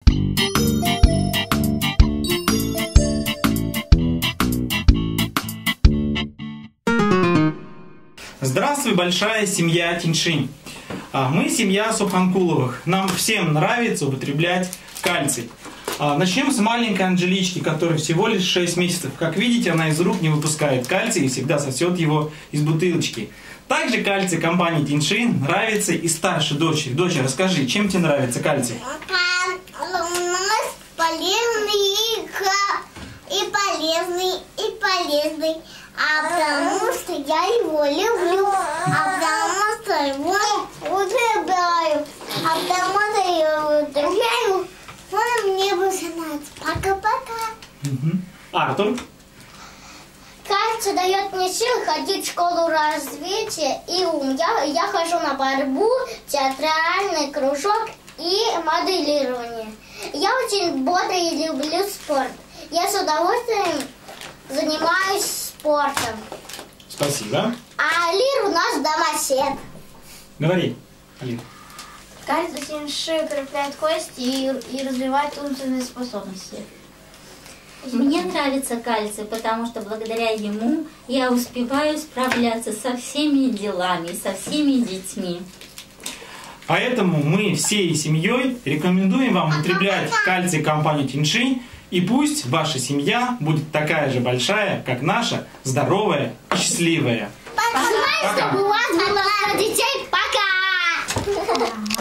Здравствуй, большая семья Тиньшинь. Мы семья Субханкуловых. Нам всем нравится употреблять кальций. Начнем с маленькой Анжелички, которой всего лишь 6 месяцев. Как видите, она из рук не выпускает кальций и всегда сосет его из бутылочки. Также кальций компании Тиньшинь нравится и старшей дочери. Доча, расскажи, чем тебе нравится кальций? Полезный. Потому что я его люблю, потому что его употребляю, потому что я его употребляю, он мне больше нравится. Пока-пока. Артур? Кальций дает мне силы ходить в школу развития и ум. Я хожу на борьбу, театральный кружок и моделирование. Я очень бодрый и люблю спорт. Я с удовольствием занимаюсь спортом. Спасибо. А Алир у нас домосед. Говори, Алир. Кальций Тиньшинь укрепляет кости и развивает умственные способности. Мне нравится кальций, потому что благодаря ему я успеваю справляться со всеми делами, со всеми детьми. Поэтому мы всей семьей рекомендуем вам употреблять кальций компании Тиньшинь. И пусть ваша семья будет такая же большая, как наша, здоровая и счастливая. Пока. Пока. Детей. Пока.